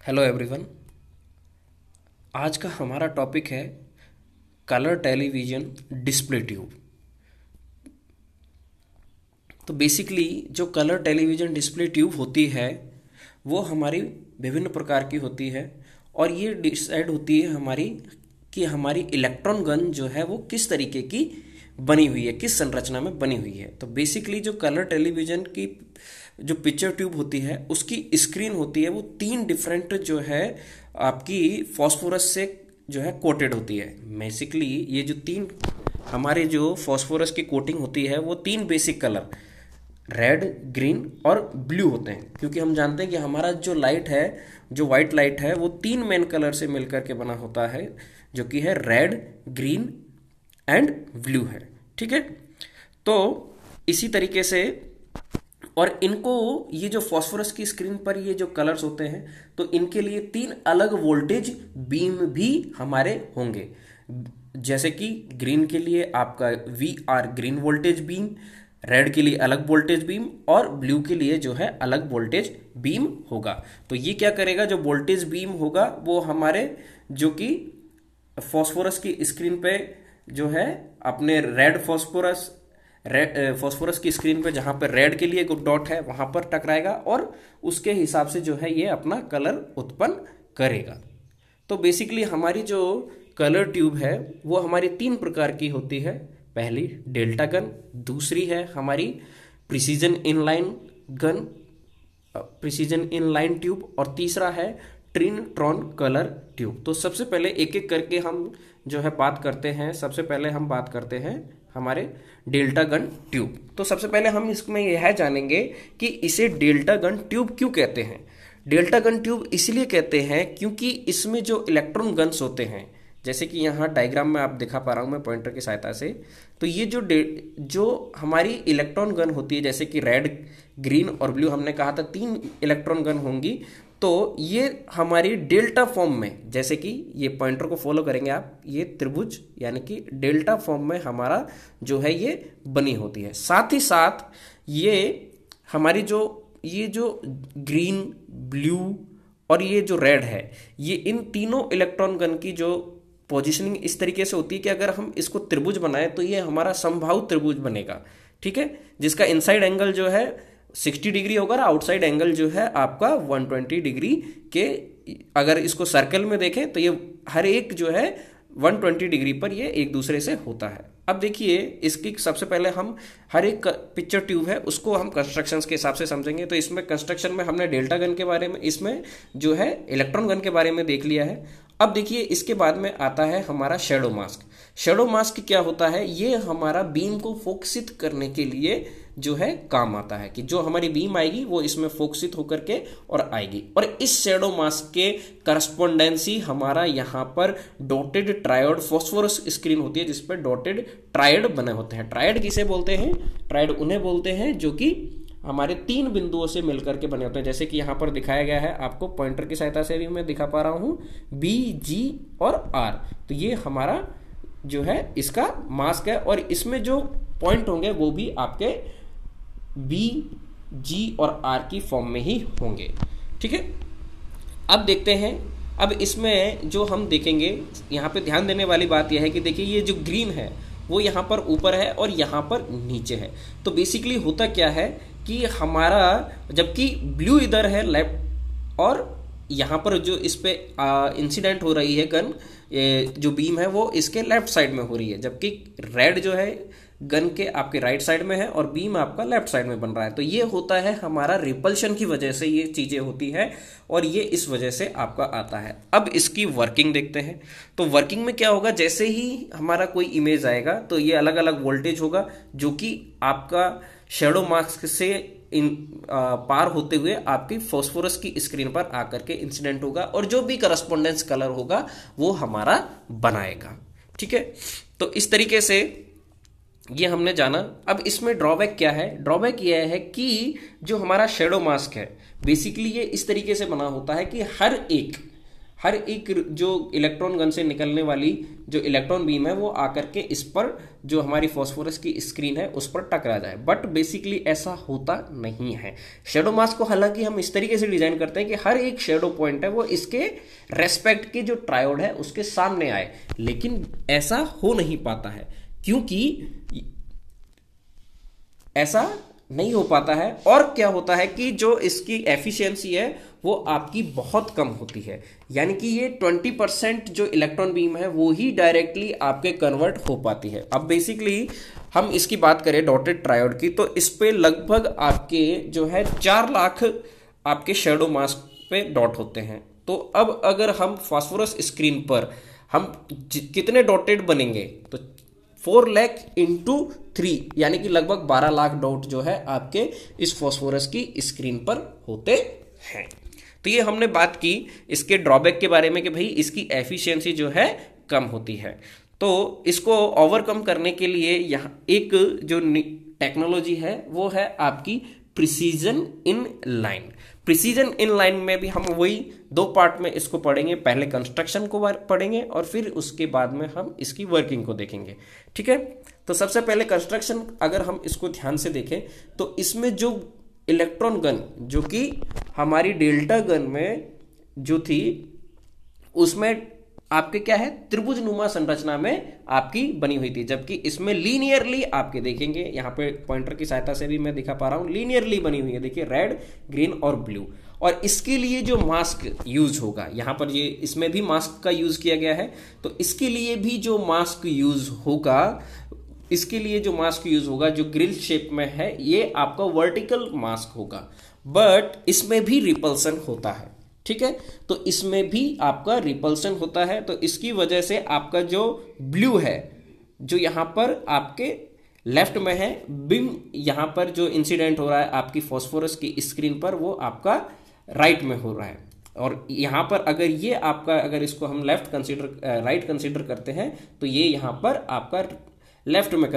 Hello everyone. आज का हमारा टॉपिक है कलर टेलीविज़न डिस्प्ले ट्यूब। तो बेसिकली जो कलर टेलीविज़न डिस्प्ले ट्यूब होती है वो हमारी विभिन्न प्रकार की होती है और ये डिसाइड होती है हमारी इलेक्ट्रॉन गन जो है वो किस तरीके की बनी हुई है, किस संरचना में बनी हुई है। तो बेसिकली जो कलर टेलीविज़न की जो पिक्चर ट्यूब होती है उसकी स्क्रीन होती है वो तीन डिफरेंट जो है आपकी फॉस्फोरस से जो है कोटेड होती है। बेसिकली ये जो तीन हमारे जो फॉस्फोरस की कोटिंग होती है वो तीन बेसिक कलर रेड, ग्रीन और ब्लू होते हैं, क्योंकि हम जानते हैं कि हमारा जो लाइट है, जो वाइट लाइट है, वो तीन मेन कलर से मिलकर के बना होता है, जो कि है रेड, ग्रीन एंड ब्लू है। ठीक है। तो इसी तरीके से और इनको ये जो फॉस्फोरस की स्क्रीन पर ये जो कलर्स होते हैं तो इनके लिए तीन अलग वोल्टेज बीम भी हमारे होंगे। जैसे कि ग्रीन के लिए आपका VR green voltage beam, red के लिए अलग वोल्टेज बीम और ब्लू के लिए जो है अलग वोल्टेज बीम होगा। तो ये क्या करेगा, जो वोल्टेज बीम होगा वो हमारे जो कि फॉस्फोरस की स्क्रीन पे जो है अपने फॉस्फोरस की स्क्रीन पे जहां पर रेड के लिए डॉट है वहां पर टकराएगा और उसके हिसाब से जो है ये अपना कलर उत्पन्न करेगा। तो बेसिकली हमारी जो कलर ट्यूब है वो हमारी तीन प्रकार की होती है। पहली डेल्टा गन, दूसरी है हमारी प्रिसीजन इनलाइन ट्यूब और तीसरा है ट्रिनट्रॉन कलर ट्यूब। तो सबसे पहले एक एक करके हम जो है बात करते हैं। सबसे पहले हम बात करते हैं हमारे डेल्टा गन ट्यूब। तो सबसे पहले हम इसमें यह जानेंगे कि इसे डेल्टा गन ट्यूब क्यों कहते हैं। डेल्टा गन ट्यूब इसलिए कहते हैं क्योंकि इसमें जो इलेक्ट्रॉन गन्स होते हैं, जैसे कि यहाँ डायग्राम में आप दिखा पा रहा हूँ मैं पॉइंटर की सहायता से, तो ये जो हमारी इलेक्ट्रॉन गन होती है, जैसे कि रेड, ग्रीन और ब्लू, हमने कहा था तीन इलेक्ट्रॉन गन होंगी, तो ये हमारी डेल्टा फॉर्म में, जैसे कि ये पॉइंटर को फॉलो करेंगे आप, ये त्रिभुज यानी कि डेल्टा फॉर्म में हमारा जो है ये बनी होती है। साथ ही साथ ये हमारी ये जो ग्रीन, ब्लू और ये जो रेड है, ये इन तीनों इलेक्ट्रॉन गन की जो पोजीशनिंग इस तरीके से होती है कि अगर हम इसको त्रिभुज बनाएं तो ये हमारा समबाहु त्रिभुज बनेगा। ठीक है, जिसका इनसाइड एंगल जो है 60 डिग्री होगा और आउटसाइड एंगल जो है आपका 120 डिग्री के। अगर इसको सर्कल में देखें तो ये हर एक जो है 120 डिग्री पर ये एक दूसरे से होता है। अब देखिए इसकी सबसे पहले हम हर एक पिक्चर ट्यूब है उसको हम कंस्ट्रक्शंस के हिसाब से समझेंगे। तो इसमें कंस्ट्रक्शन में हमने डेल्टा गन के बारे में, इसमें जो है इलेक्ट्रॉन गन के बारे में देख लिया है। अब देखिए इसके बाद में आता है हमारा शैडो मास्क। शैडो मास्क क्या होता है, ये हमारा बीम को फोकसित करने के लिए जो है काम आता है, कि जो हमारी बीम आएगी वो इसमें फोकसित होकर के और आएगी। और इस शैडो मास्क के करस्पोंडेंसी हमारा यहाँ पर डॉटेड ट्रायड फॉस्फोरस स्क्रीन होती है, जिसपे डॉटेड ट्रायड बने होते हैं। ट्रायड किसे बोलते हैं, ट्रायड उन्हें बोलते हैं जो कि हमारे तीन बिंदुओं से मिलकर के बने होते हैं, जैसे कि यहाँ पर दिखाया गया है आपको पॉइंटर की सहायता से भी मैं दिखा पा रहा हूँ, B, G और R। तो ये हमारा जो है इसका मास्क है और इसमें जो पॉइंट होंगे वो भी आपके B, G और R की फॉर्म में ही होंगे। ठीक है, अब देखते हैं। अब इसमें जो हम देखेंगे, यहाँ पे ध्यान देने वाली बात यह है कि देखिए ये जो ग्रीन है वो यहाँ पर ऊपर है और यहाँ पर नीचे है। तो बेसिकली होता क्या है कि हमारा, जबकि ब्लू इधर है लेफ्ट और यहाँ पर जो इस पे इंसिडेंट हो रही है गन, जो बीम है वो इसके लेफ्ट साइड में हो रही है, जबकि रेड जो है गन के आपके राइट साइड में है और बीम आपका लेफ्ट साइड में बन रहा है। तो ये होता है हमारा रिपल्शन की वजह से ये चीजें होती है और ये इस वजह से आपका आता है। अब इसकी वर्किंग देखते हैं। तो वर्किंग में क्या होगा, जैसे ही हमारा कोई इमेज आएगा तो ये अलग अलग वोल्टेज होगा जो कि आपका शैडो मास्क से पार होते हुए आपकी फॉस्फोरस की स्क्रीन पर आकर के इंसिडेंट होगा और जो भी करस्पोंडेंस कलर होगा वो हमारा बनाएगा। ठीक है, तो इस तरीके से ये हमने जाना। अब इसमें ड्रॉबैक क्या है, ड्रॉबैक यह है कि जो हमारा शैडो मास्क है बेसिकली ये इस तरीके से बना होता है कि हर एक हर एक जो इलेक्ट्रॉन गन से निकलने वाली जो इलेक्ट्रॉन बीम है वो आकर के इस पर जो हमारी फास्फोरस की स्क्रीन है उस पर टकरा जाए, बट बेसिकली ऐसा होता नहीं है। शैडो मास्क को हालांकि हम इस तरीके से डिजाइन करते हैं कि हर एक शैडो पॉइंट है वो इसके रेस्पेक्ट के जो ट्रायोड है उसके सामने आए, लेकिन ऐसा हो नहीं पाता है। क्योंकि ऐसा नहीं हो पाता है, और क्या होता है कि जो इसकी एफिशिएंसी है वो आपकी बहुत कम होती है, यानी कि ये 20% जो इलेक्ट्रॉन बीम है वो ही डायरेक्टली आपके कन्वर्ट हो पाती है। अब बेसिकली हम इसकी बात करें डॉटेड ट्रायोड की, तो इस पे लगभग आपके जो है 4 लाख आपके शैडो मास्क पे डॉट होते हैं। तो अब अगर हम फास्फोरस स्क्रीन पर हम कितने डॉटेड बनेंगे, तो 4 लाख इंटू 3 यानी कि लगभग 12 लाख डॉट जो है आपके इस फास्फोरस की स्क्रीन पर होते हैं। तो ये हमने बात की इसके ड्रॉबैक के बारे में कि भाई इसकी एफिशिएंसी जो है कम होती है। तो इसको ओवरकम करने के लिए यहाँ एक जो टेक्नोलॉजी है वो है आपकी precision in line. Precision in line में भी हम वही 2 पार्ट में इसको पढ़ेंगे, पहले कंस्ट्रक्शन को पढ़ेंगे और फिर उसके बाद में हम इसकी वर्किंग को देखेंगे। ठीक है, तो सबसे पहले कंस्ट्रक्शन अगर हम इसको ध्यान से देखें तो इसमें जो इलेक्ट्रॉन गन जो कि हमारी डेल्टा गन में जो थी उसमें आपके क्या है त्रिभुज नुमा संरचना में आपकी बनी हुई थी, जबकि इसमें लीनियरली आपके देखेंगे, यहाँ पे पॉइंटर की सहायता से भी मैं दिखा पा रहा हूं, लीनियरली बनी हुई है। देखिए रेड, ग्रीन और ब्लू। और इसके लिए जो मास्क यूज होगा, यहाँ पर ये इसमें भी मास्क का यूज किया गया है, तो इसके लिए भी जो मास्क यूज होगा, इसके लिए जो मास्क यूज होगा जो ग्रिल शेप में है, ये आपका वर्टिकल मास्क होगा, बट इसमें भी रिपल्सन होता है। ठीक है, तो इसमें भी आपका रिपल्सन होता है, तो इसकी वजह से आपका जो ब्लू है जो यहां पर आपके लेफ्ट में है, बीम यहां पर जो इंसिडेंट हो रहा है आपकी फास्फोरस की स्क्रीन पर वो आपका राइट में हो रहा है। और यहां पर अगर ये आपका अगर इसको हम लेफ्ट कंसीडर राइट कंसीडर करते हैं तो ये यहां पर आपका लेफ्ट में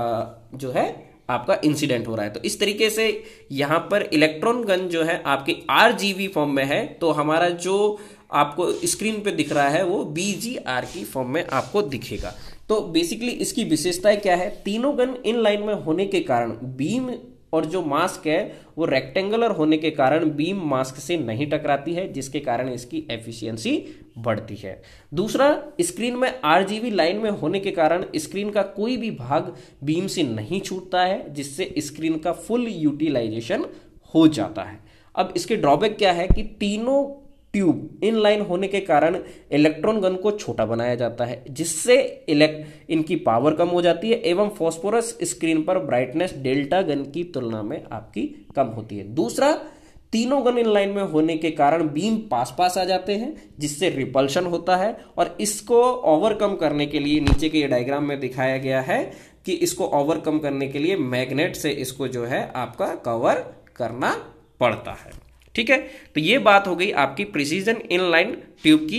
जो है आपका इंसिडेंट हो रहा है। तो इस तरीके से यहां पर इलेक्ट्रॉन गन जो है आपकी आरजीबी फॉर्म में है, तो हमारा जो आपको स्क्रीन पे दिख रहा है वो बीजीआर की फॉर्म में आपको दिखेगा। तो बेसिकली इसकी विशेषताएं क्या है, तीनों गन इन लाइन में होने के कारण बीम और जो मास्क है वो रेक्टेंगुलर होने के कारण बीम मास्क से नहीं टकराती है, जिसके कारण इसकी एफिशिएंसी बढ़ती है। दूसरा, स्क्रीन में आरजीबी लाइन में होने के कारण स्क्रीन का कोई भी भाग बीम से नहीं छूटता है, जिससे स्क्रीन का फुल यूटिलाइजेशन हो जाता है। अब इसके ड्रॉबैक क्या है कि तीनों ट्यूब इन लाइन होने के कारण इलेक्ट्रॉन गन को छोटा बनाया जाता है, जिससे इनकी पावर कम हो जाती है एवं फास्फोरस स्क्रीन पर ब्राइटनेस डेल्टा गन की तुलना में आपकी कम होती है। दूसरा, तीनों गन इन लाइन में होने के कारण बीम पास पास आ जाते हैं, जिससे रिपल्शन होता है। और इसको ओवरकम करने के लिए नीचे के डायग्राम में दिखाया गया है कि इसको ओवरकम करने के लिए मैग्नेट से इसको जो है आपका कवर करना पड़ता है। ठीक है, तो ये बात हो गई आपकी प्रिसीजन इन लाइन ट्यूब की।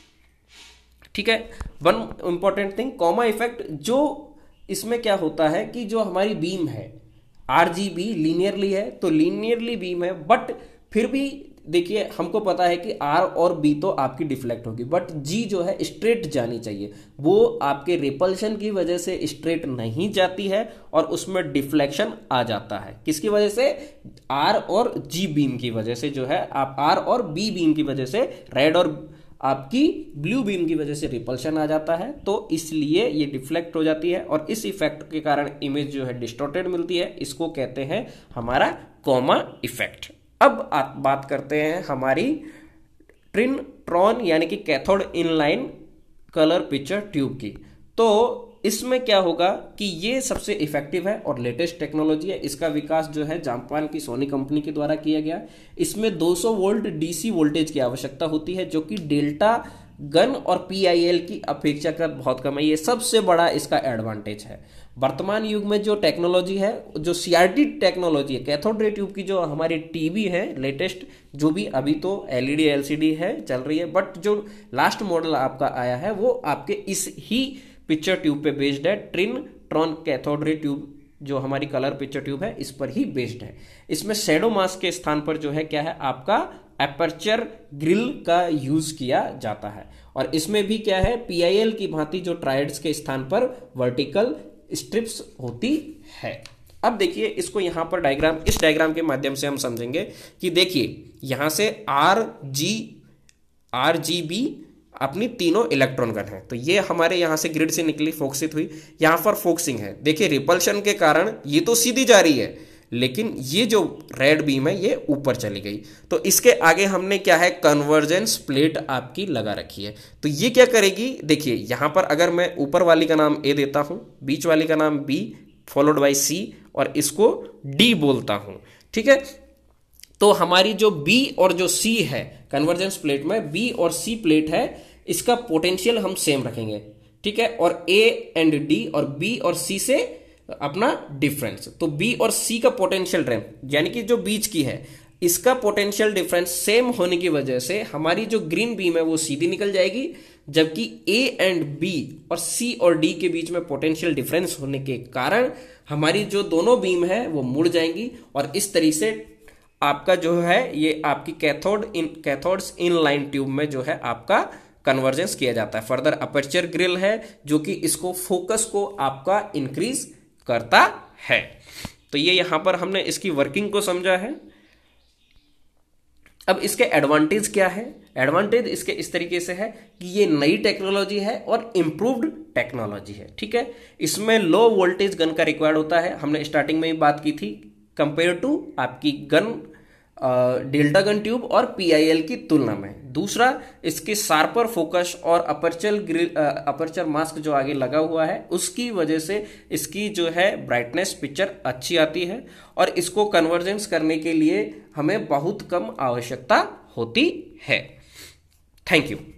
ठीक है, one important thing, coma effect. जो इसमें क्या होता है कि जो हमारी बीम है आरजीबी लीनियरली है, तो लीनियरली बीम है, बट फिर भी देखिए हमको पता है कि आर और बी तो आपकी डिफ्लेक्ट होगी, बट जी जो है स्ट्रेट जानी चाहिए, वो आपके रिपल्शन की वजह से स्ट्रेट नहीं जाती है और उसमें डिफ्लेक्शन आ जाता है। किसकी वजह से? आर और जी बीम की वजह से जो है आप आर और बी बीम की वजह से, रेड और आपकी ब्लू बीम की वजह से रिपल्शन आ जाता है, तो इसलिए ये डिफ्लेक्ट हो जाती है और इस इफेक्ट के कारण इमेज जो है डिस्टॉर्टेड मिलती है। इसको कहते हैं हमारा कॉमा इफेक्ट। अब आप बात करते हैं हमारी ट्रिनट्रॉन यानी कि cathode inline colour picture tube की। तो इसमें क्या होगा कि ये सबसे इफेक्टिव है और लेटेस्ट टेक्नोलॉजी है। इसका विकास जो है जापान की सोनी कंपनी के द्वारा किया गया। इसमें 200 वोल्ट डीसी वोल्टेज की आवश्यकता होती है, जो कि डेल्टा गन और पीआईएल की अपेक्षाकृत बहुत कम है। ये सबसे बड़ा इसका एडवांटेज है। वर्तमान युग में जो टेक्नोलॉजी है, जो सीआरटी टेक्नोलॉजी है, कैथोड रे ट्यूब की जो हमारी टीवी है लेटेस्ट, जो भी अभी तो एलईडी एलसीडी है चल रही है, बट जो लास्ट मॉडल आपका आया है वो आपके इस ही पिक्चर ट्यूब पे बेस्ड है। ट्रिनट्रॉन कैथोड रे ट्यूब जो हमारी कलर पिक्चर ट्यूब है इस पर ही बेस्ड है। इसमें शैडो मास्क के स्थान पर जो है क्या है आपका एपर्चर ग्रिल का यूज किया जाता है। और इसमें भी क्या है, PIL की भांति जो ट्रायड्स के स्थान पर वर्टिकल स्ट्रिप्स होती है। अब देखिए इसको यहां पर डायग्राम, इस डायग्राम के माध्यम से हम समझेंगे कि देखिए यहां से RGB अपनी तीनों इलेक्ट्रॉन गन है, तो ये हमारे यहां से ग्रिड से निकली, फोकसित हुई, यहां पर फोकसिंग है। देखिए रिपल्शन के कारण ये तो सीधी जा रही है, लेकिन ये जो रेड बीम है ये ऊपर चली गई। तो इसके आगे हमने क्या है, कन्वर्जेंस प्लेट आपकी लगा रखी है। तो ये क्या करेगी, देखिए यहां पर अगर मैं ऊपर वाली का नाम A देता हूं, बीच वाली का नाम B फॉलोड बाय C और इसको D बोलता हूं, ठीक है। तो हमारी जो B और जो C है कन्वर्जेंस प्लेट में, B और C प्लेट है, इसका पोटेंशियल हम सेम रखेंगे, ठीक है। और A एंड D और B और C से अपना डिफरेंस, तो B और C का पोटेंशियल ड्रेन यानी कि जो बीच की है, इसका पोटेंशियल डिफरेंस सेम होने की वजह से हमारी जो ग्रीन बीम है वो सीधी निकल जाएगी, जबकि A एंड B और C और D के बीच में पोटेंशियल डिफरेंस होने के कारण हमारी जो दोनों बीम है वो मुड़ जाएंगी। और इस तरीके से आपका जो है ये आपकी कैथोड्स इन लाइन ट्यूब में जो है आपका कन्वर्जेंस किया जाता है। फर्दर अपर्चर ग्रिल है जो कि इसको फोकस को आपका इंक्रीज करता है। तो ये यहां पर हमने इसकी वर्किंग को समझा है। अब इसके एडवांटेज क्या है, एडवांटेज इसके इस तरीके से है कि ये नई टेक्नोलॉजी है और इंप्रूव्ड टेक्नोलॉजी है, ठीक है। इसमें लो वोल्टेज गन का रिक्वायर्ड होता है, हमने स्टार्टिंग में ही बात की थी, कंपेयर टू आपकी गन डेल्टा गन ट्यूब और PIL की तुलना में। दूसरा, इसके शार्पर फोकस और अपर्चर मास्क जो आगे लगा हुआ है उसकी वजह से इसकी जो है ब्राइटनेस पिक्चर अच्छी आती है और इसको कन्वर्जेंस करने के लिए हमें बहुत कम आवश्यकता होती है। Thank you.